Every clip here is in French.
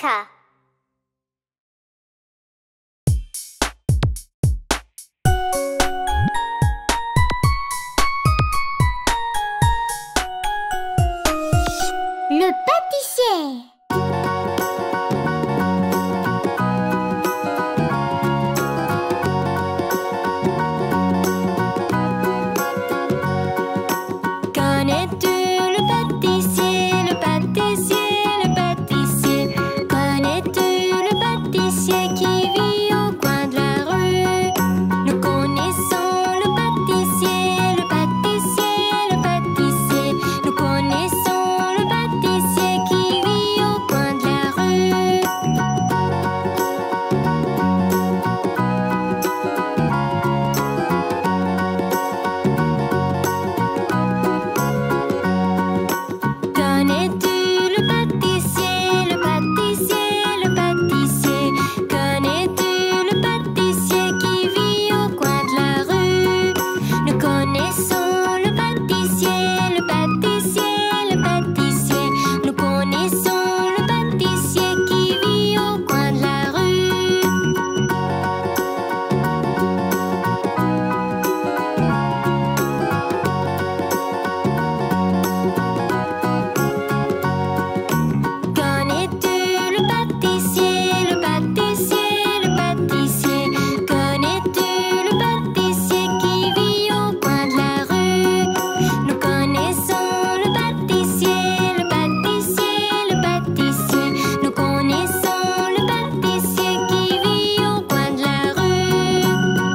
Santa. Le pâtissier. Connais-tu le pâtissier, le pâtissier, le pâtissier? Connais-tu le pâtissier qui vit au coin de la rue? Nous connaissons le pâtissier, le pâtissier, le pâtissier. Nous connaissons le pâtissier qui vit au coin de la rue. Connais-tu le pâtissier, le pâtissier, le pâtissier? Connais-tu le pâtissier qui vit au coin de la rue? Nous connaissons le pâtissier, le pâtissier, le pâtissier. Nous connaissons le pâtissier qui vit au coin de la rue. Connais-tu le pâtissier, le pâtissier, le pâtissier? Connais-tu le pâtissier qui vit au coin de la rue? Nous connaissons le pâtissier, le pâtissier, le pâtissier. Nous connaissons le pâtissier qui vit au coin de la rue.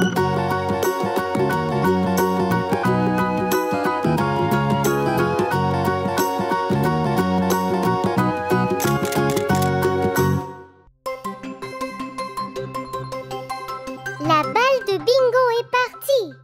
La balle de bingo est partie.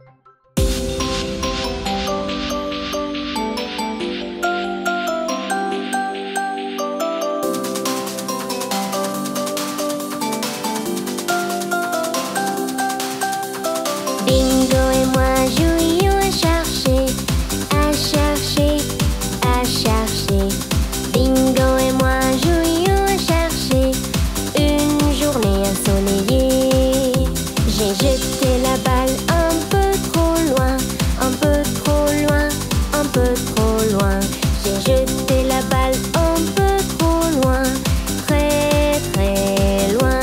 Bingo et moi jouions à chercher, à chercher, à chercher. Bingo et moi jouions à chercher une journée ensoleillée. J'ai jeté la balle un peu trop loin, un peu trop loin, un peu trop loin. J'ai jeté la balle un peu trop loin, très très loin.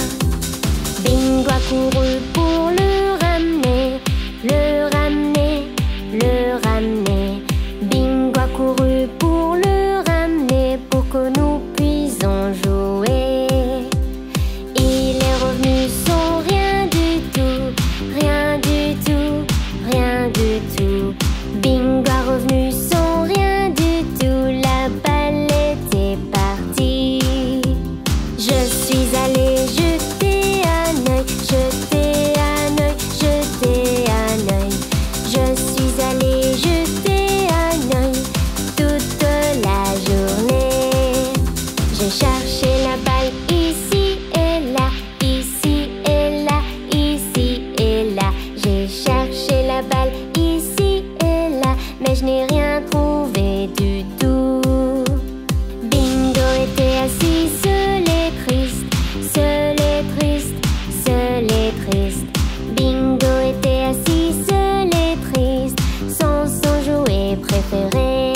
Bingo a couru pour le ramener, le ramener, le ramener. Bingo a couru pour le ramener pour que nous puissions jouer. Il est revenu sans rien du tout, rien du tout, rien du tout. Bingo a revenu sans rien du tout, la balle était partie. Je suis allée jeter un œil, jeter un œil, jeter un œil. Je suis allée jeter un œil toute la journée. J'ai cherché la balle ici et là, ici et là, ici et là. J'ai cherché la balle ici et là, mais je n'ai rien trouvé du tout. Bingo était assis seul et triste, seul et triste, seul et triste. Bingo était assis seul et triste, sans son jouet préféré.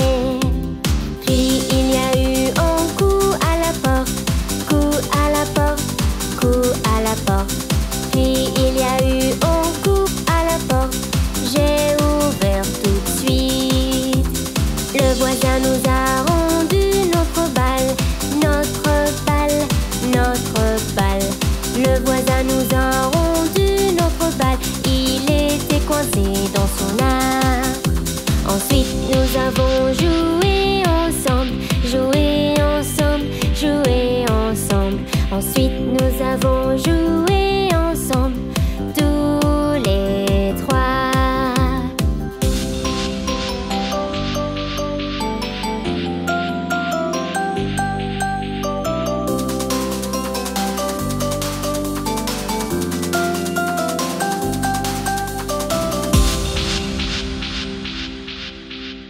Puis il y a eu un coup à la porte, coup à la porte, coup à la porte. Puis il y a eu un coup à la porte, j'ai ouvert tout de suite. Le voisin nous a rendu notre balle, notre balle, notre balle. Le voisin nous a rendu notre balle, il était coincé dans son arbre. Ensuite nous avons joué ensemble, joué ensemble, joué ensemble. Ensuite nous avons joué ensemble, tous les trois.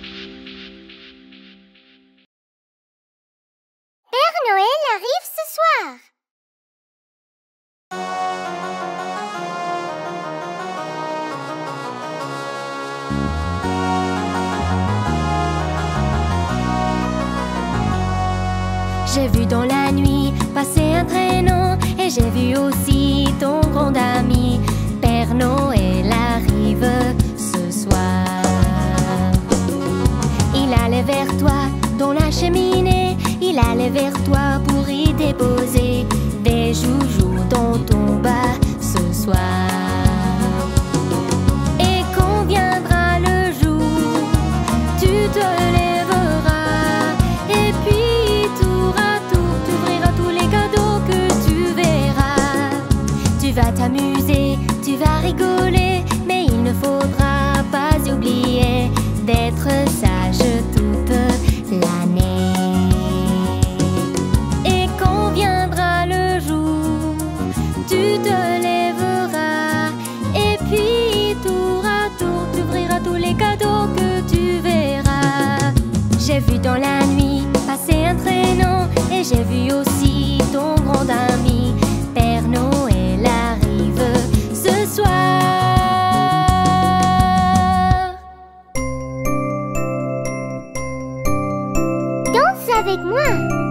Père Noël arrive ce soir. revoir. J'ai vu dans la nuit passer un traîneau et j'ai vu aussi ton grand ami. Père Noël arrive ce soir. Il allait vers toi dans la cheminée. Il allait vers toi pour y déposer des joujoux dans ton bas ce soir. Et quand viendra le jour, tu te lèveras et puis tour à tour, tu ouvriras tous les cadeaux que tu verras. Tu vas t'amuser, tu vas rigoler, mais il ne faudra pas oublier d'être sage toute l'année. Et quand viendra le jour, tu te lèveras et puis tour à tour, tu ouvriras tous les cadeaux que tu verras. J'ai vu dans la nuit passer un traîneau et j'ai vu aussi ton grand ami. Père Noël arrive ce soir. Danse avec moi.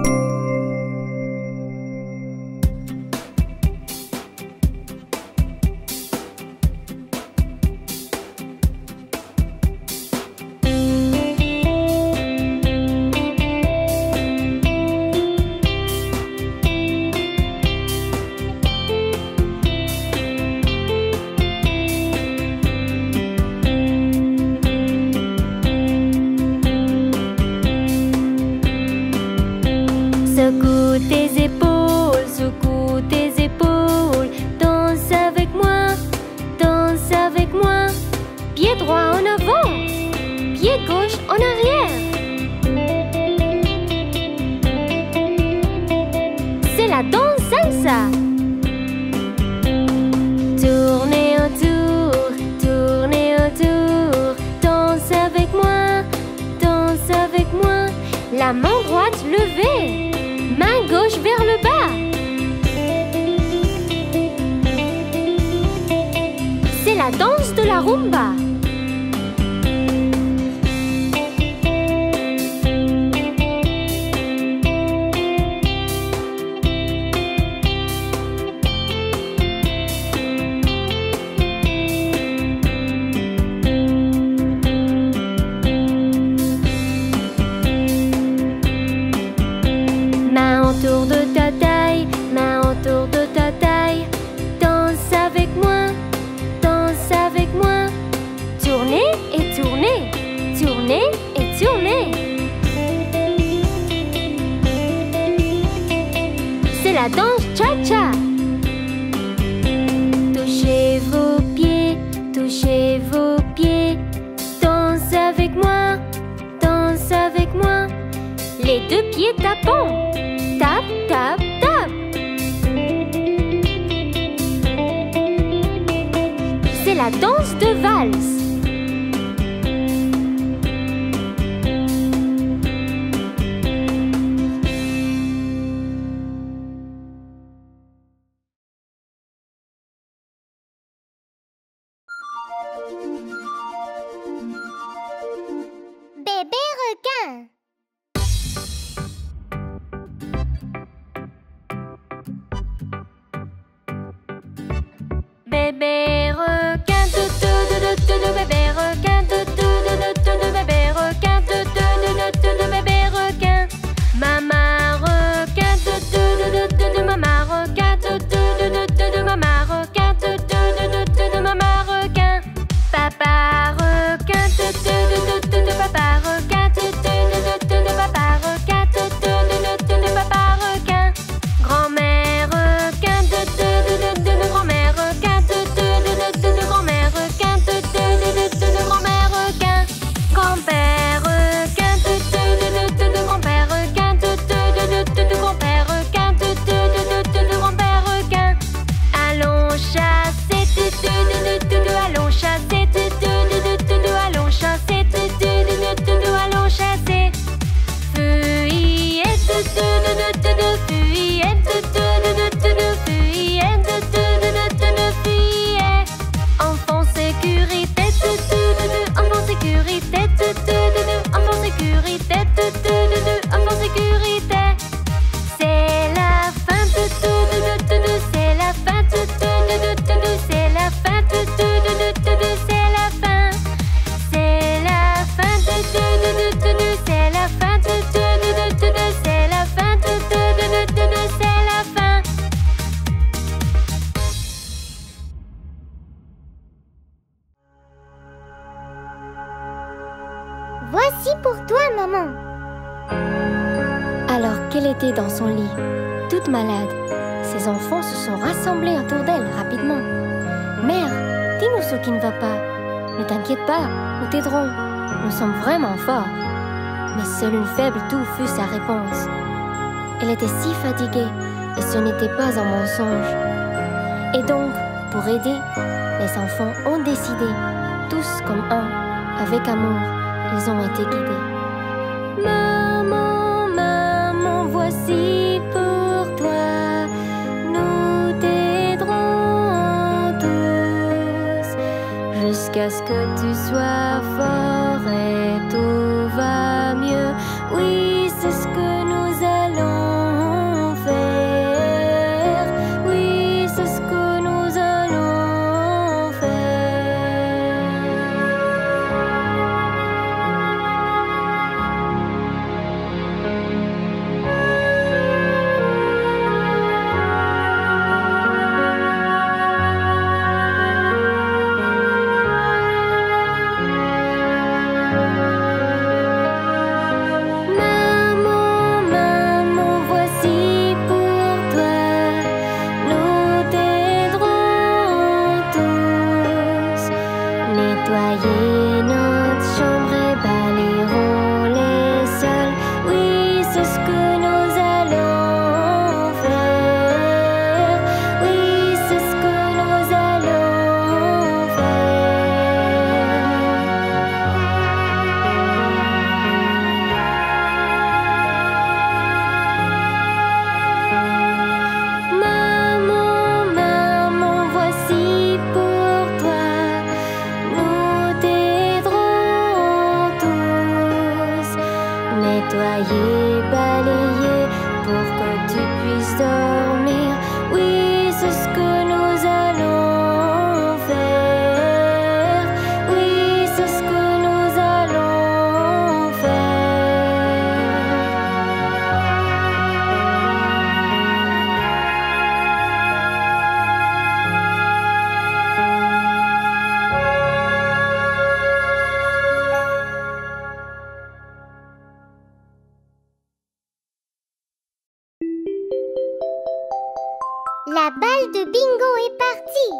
Secoue tes épaules, danse avec moi. Pied droit en avant, pied gauche en arrière. C'est la danse salsa. Tournez autour, danse avec moi. La main droite levée, main gauche vers le bas. C'est la danse de la rumba. Main autour de ta taille, danse avec moi. Tournez et tournez, tournez et tournez. C'est la danse cha-cha. Touchez vos pieds, danse avec moi. Les deux pieds tapant, tap, tap, tap. C'est la danse de valse. Bébé requin. Bébé requin, bébé requin, bébé requin, bébé requin. Maman requin, maman requin, maman requin, maman requin. Papa requin, papa requin, papa requin, papa requin. Grand-mère requin, grand-mère requin, Voici pour toi, maman. Alors qu'elle était dans son lit, toute malade, ses enfants se sont rassemblés autour d'elle rapidement. « Mère, dis-nous ce qui ne va pas. Ne t'inquiète pas, nous t'aiderons. Nous sommes vraiment forts. » Mais seule une faible toux fut sa réponse. Elle était si fatiguée et ce n'était pas un mensonge. Et donc, pour aider, les enfants ont décidé, tous comme un, avec amour, ils ont été guidés. Maman, maman, voici pour toi, nous t'aiderons tous, jusqu'à ce que tu sois fort et tout va mieux. Oui, c'est ce que nous allons faire. Oui, c'est ce que nous allons faire. Maman, maman, voici pour toi, nous t'aiderons tous. Nettoyer notre chambre et balayerons les sols. Oui, c'est ce que nous allons faire. Oui, c'est ce que nous allons faire. Maman, maman, voici pour toi, nous t'aiderons tous. Nettoyer, balayer pour que tu puisses dormir. Oui, c'est ce que nous allons faire. Oui, c'est ce que nous allons faire. La balle de bingo est partie.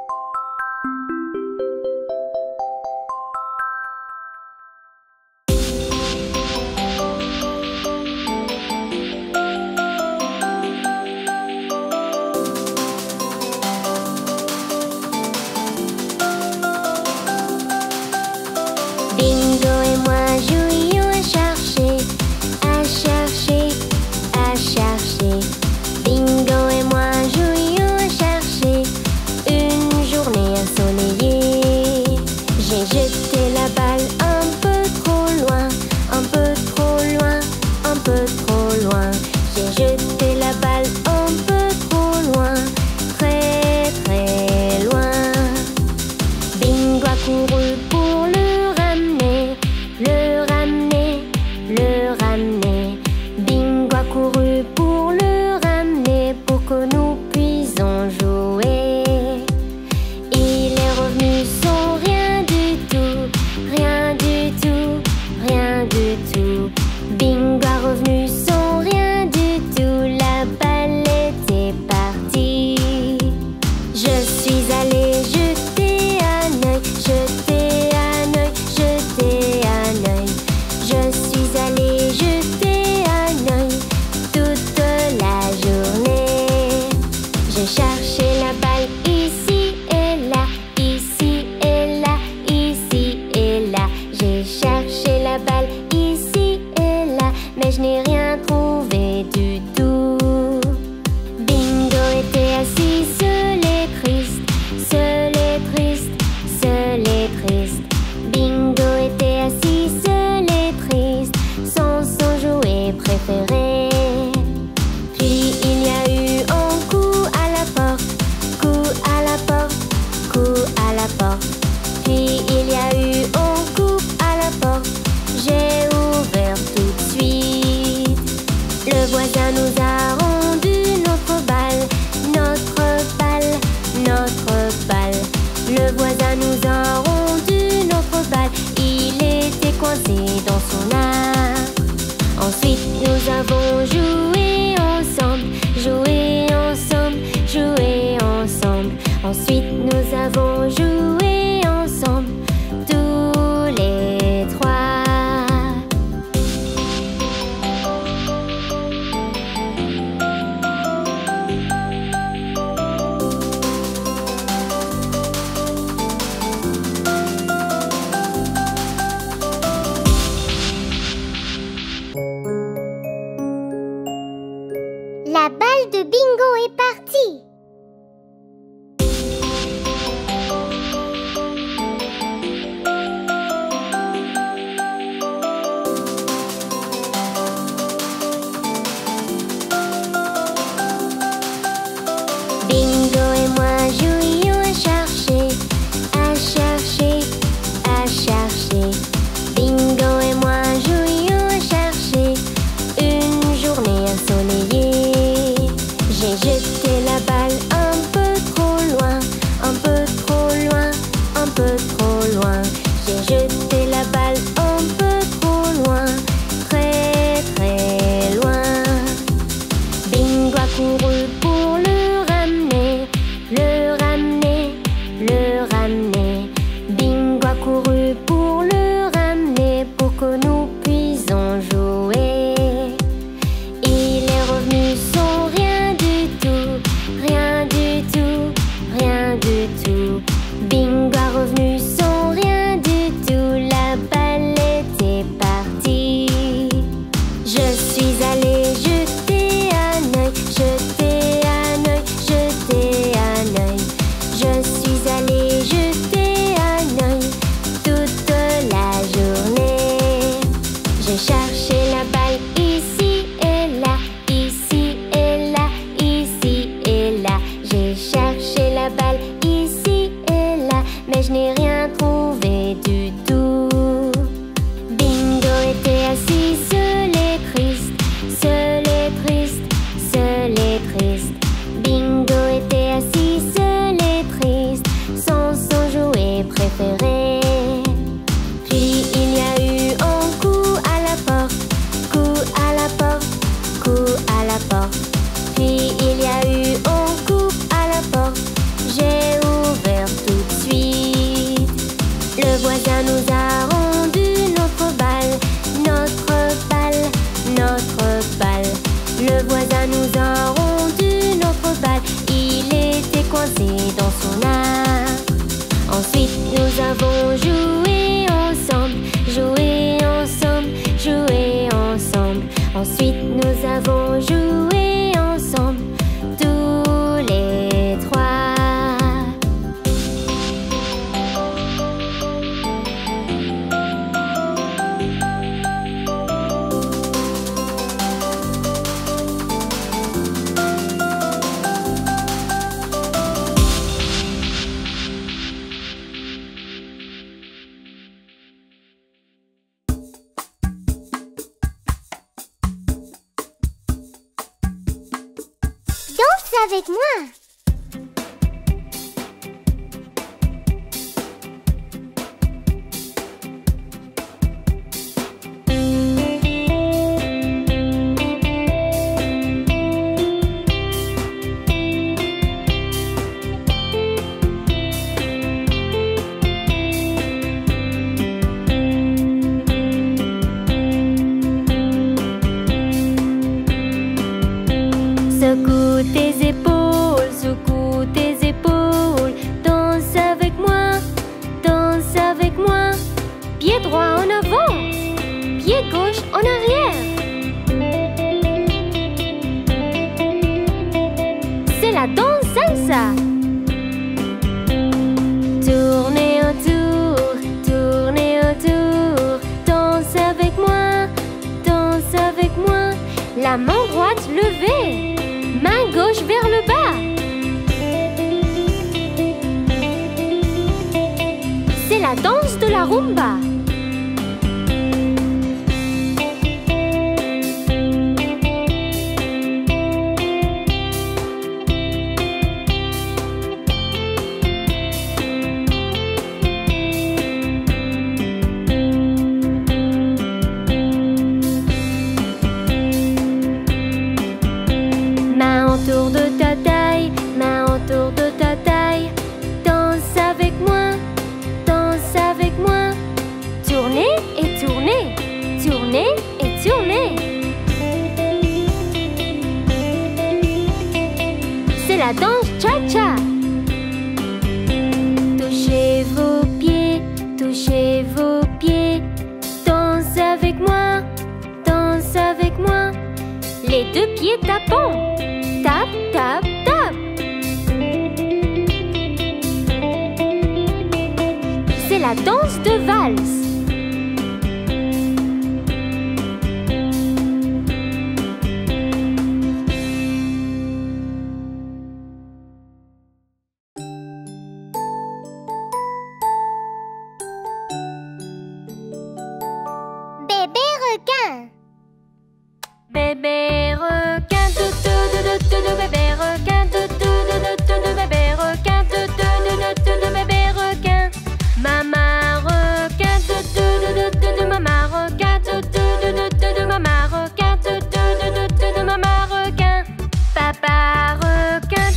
Bingo et moi jouions à chercher, à chercher, à chercher. Bingo et moi jouions à chercher une journée ensoleillée. J'ai jeté la balle un peu trop loin, un peu trop loin, un peu trop loin. J'ai jeté la balle un peu trop loin, très très loin. Bingo a couru pour le ramener, le ramener, le ramener. Bingo a couru pour le ramener pour que nous puissions jouer. Il est revenu sans rien du tout, rien du tout, rien du tout. Bingo a revenu sans rien du tout, la balle était partie. Je suis allée jeter un œil, jeter un œil, jeter un œil. Je suis allée jeter un œil toute la journée. J'ai cherché la balle ici et là, ici et là, ici et là. J'ai cherché la balle ici et là, mais je n'ai rien trouvé du tout. Bingo était assis seul et triste, seul et triste, seul et triste. Bingo était assis seul et triste, sans son jouet préféré. Puis il y a eu un coup à la porte, coup à la porte, coup à la porte. Puis il y a eu un coup à la porte, j'ai ouvert tout de suite. Le voisin nous a rendu notre balle, notre balle, notre balle. Le voisin nous a rendu notre balle, il était coincé dans jeu de bingo est parti. Bingo et moi jouions à chercher, à chercher, à chercher. Bingo et moi jouions à chercher une journée ensoleillée. J'ai jeté la balle un peu trop loin, un peu trop loin, un peu trop loin. J'ai jeté la balle un peu trop loin, très très loin. Bingo a couru pour le ramener, le ramener, le ramener. Bingo a couru pour le ramener pour que nous puissions jouer. Il est revenu sans rien du tout, rien du tout, rien du tout. Bingo a revenu sans rien du tout, la balle était partie. Je suis allée jeter un œil, jeter un œil, jeter un œil. Je suis allée jeter un œil toute la journée. J'ai cherché la balle ici et là, ici et là, ici et là. J'ai cherché la balle ici et là, mais je n'ai rien trouvé du tout. Bingo était assis seul et triste, seul et triste, seul et triste. Bingo était assis seul et triste, sans son jouet préféré. Puis il y a eu un coup à la porte, coup à la porte, coup à la porte. Puis il y a eu un coup à la porte, j'ai ouvert tout de suite. Le voisin nous a rendu notre balle, notre balle, notre balle. Le voisin nous a rendu notre balle, il était coincé dans son arbre. Ensuite nous avons joué ensemble, joué ensemble, joué ensemble. Ensuite nous avons joué ensemble, tous les trois. Danse avec moi. Secoue tes épaules, secoue tes épaules. Danse avec moi, danse avec moi. Pied droit en avant, pied gauche en arrière. C'est la danse salsa. Tournez autour, tournez autour. Danse avec moi, danse avec moi. La main droite levée, main gauche vers le bas. C'est la danse de la rumba. Main autour de ta taille, main autour de ta taille. Danse avec moi, danse avec moi. Tournez et tournez, tournez et tournez. C'est la danse cha-cha. Touchez vos pieds, touchez vos pieds. Danse avec moi, danse avec moi. Les deux pieds tapant. Tap, Tap, tap. C'est la danse de valse. Bébé requin. Bébé requin, bébé requin, bébé requin, bébé requin. Maman requin, maman requin, maman requin, maman requin. Papa requin,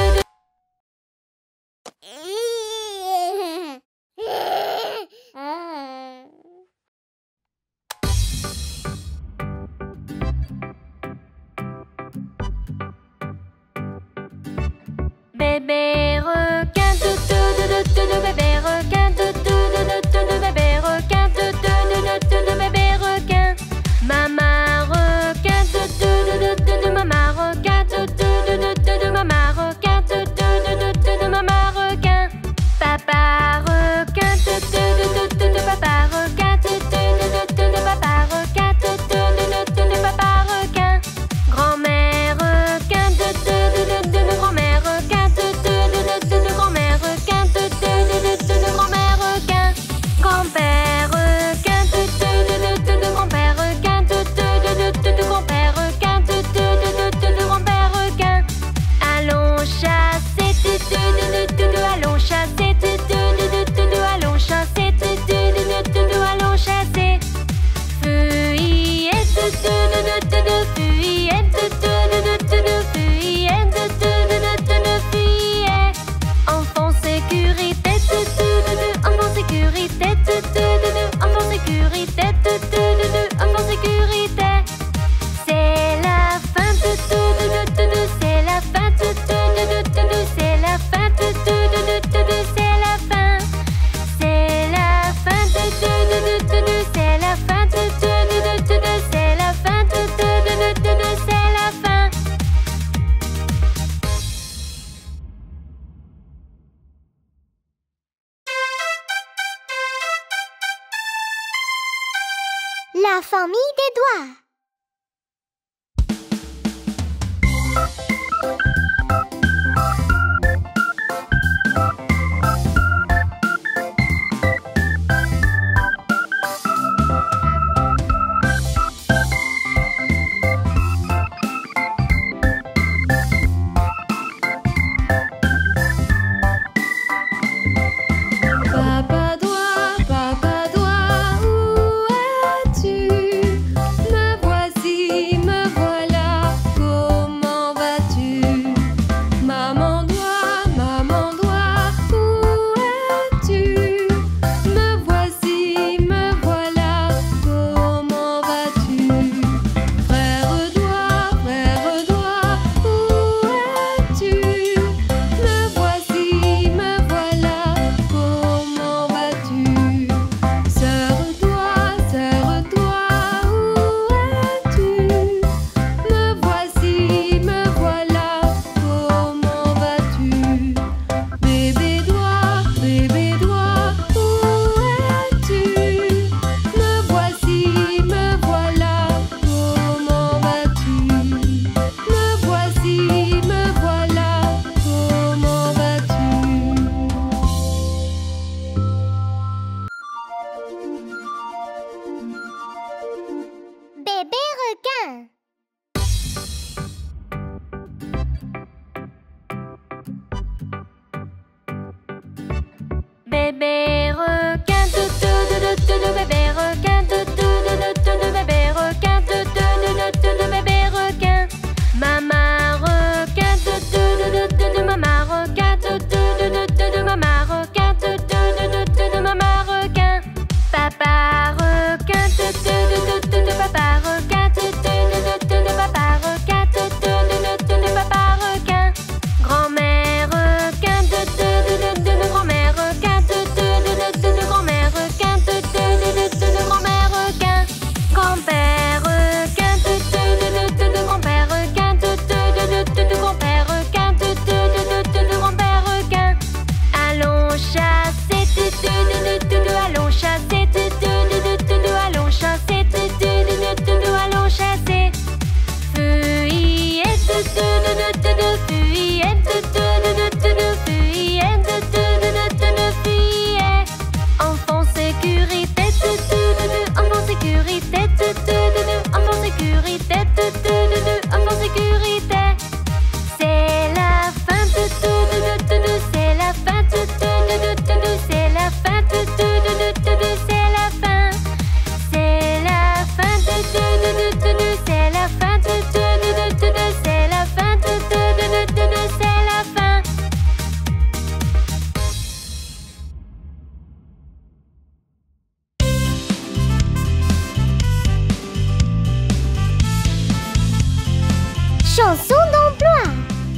bébé requin, bébé requin, bébé requin, bébé requin. Maman requin, maman requin, maman requin, maman requin. Papa requin, papa requin, papa requin, papa requin. Grand-mère requin, grand-mère requin, grand-mère requin, grand-mère requin. Grand-père requin, grand-père requin, grand-père requin, grand-père requin. Allons chasser, allons chasser, allons chasser, allons chasser. Fuyette, fuyette, fuyette, fuyette. Enfant sécurité, enfant sécurité, enfant sécurité, enfant sécurité. C'est la fin, c'est la fin, c'est la fin, c'est la fin. C'est la fin, c'est la fin, c'est la fin, c'est la fin. La famille des doigts. Papa doigt, où es-tu? Me sécurité, enfant sécurité, enfant sécurité. C'est la fin, c'est la fin, c'est la fin, c'est la fin. C'est la fin, c'est la fin, c'est la fin, c'est la fin. Chanson d'emploi.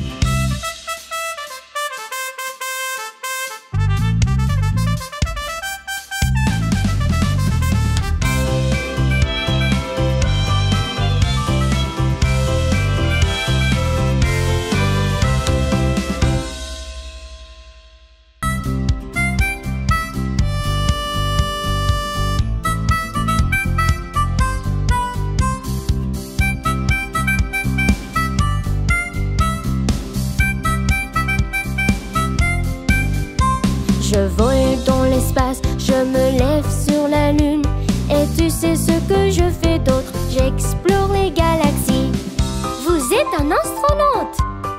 Je vole dans l'espace, je me lève sur la lune. Et tu sais ce que je fais d'autre? J'explore les galaxies. Vous êtes un astronaute?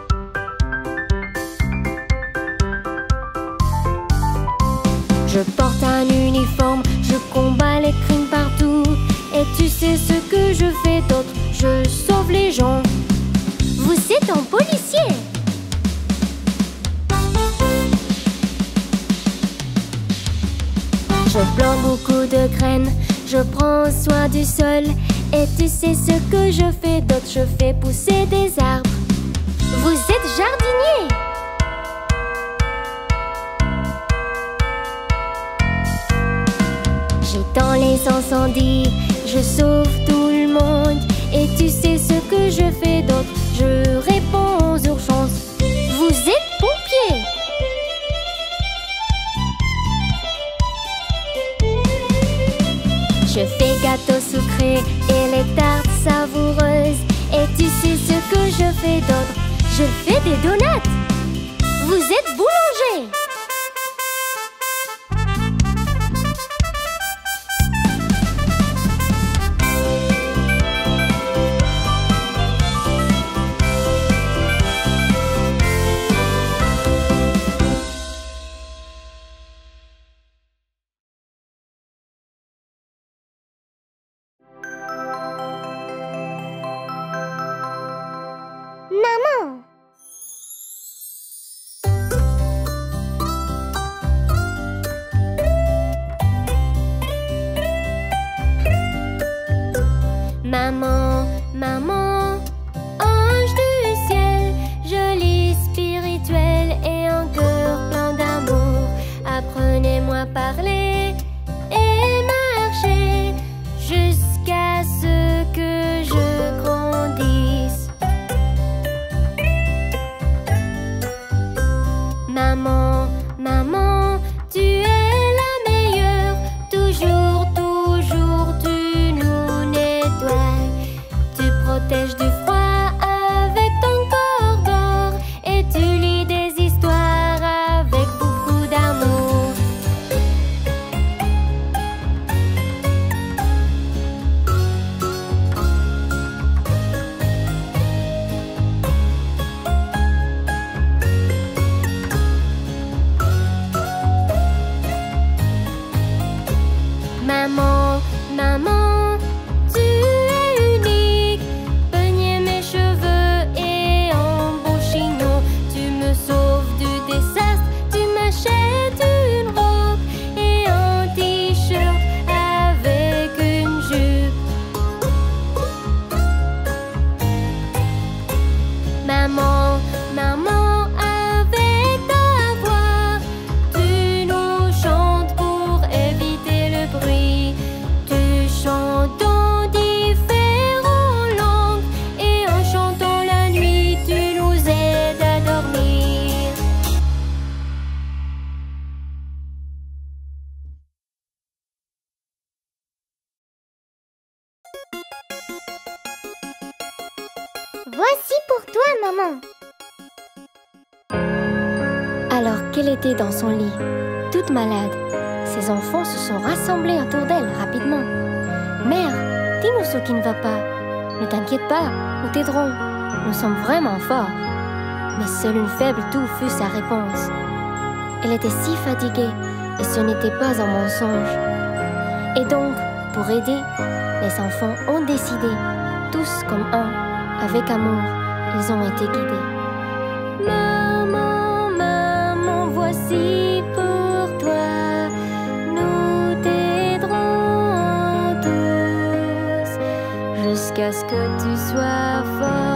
Je porte un uniforme, je combats les crimes partout. Et tu sais ce que je fais d'autre? Je sauve les gens. Vous êtes un policier? Je plante beaucoup de graines, je prends soin du sol. Et tu sais ce que je fais d'autre? Je fais pousser des arbres. Vous êtes jardinier? J'éteins les incendies, je sauve tout le monde. Et tu sais ce que je fais d'autre? Je réponds aux urgences. Vous êtes pompier? Je fais gâteaux sucrés et les tartes savoureuses. Et tu sais ce que je fais d'autre? Je fais des donuts. Vous êtes boulanger? Maman. Maman, maman, ange du ciel, jolie spirituelle et un cœur plein d'amour. Apprenez-moi à parler et marcher jusqu'à ce que je grandisse. Maman, maman, tu es la meilleure, toujours, toujours tu nous nettoies. Tu protèges du froid avec ton corps d'or et tu lis des histoires avec beaucoup d'amour. Maman, maman, tu es unique. Peigner mes cheveux et un beau chignon. Tu me sauves du désastre. Tu m'achètes une robe et un t-shirt avec une jupe. Maman, maman, avec ta voix, tu nous chantes pour éviter le bruit. Tu chantes dans différentes langues et en chantant la nuit, tu nous aides à dormir. Voici pour toi, maman. Alors qu'elle était dans son lit, toute malade, ses enfants se sont rassemblés autour d'elle rapidement. Mère, dis-nous ce qui ne va pas. Ne t'inquiète pas, nous t'aiderons. Nous sommes vraiment forts. Mais seule une faible toux fut sa réponse. Elle était si fatiguée, et ce n'était pas un mensonge. Et donc, pour aider, les enfants ont décidé, tous comme un, avec amour, ils ont été guidés. Maman, maman, voici pour toi, nous t'aiderons tous, jusqu'à ce que tu sois fort.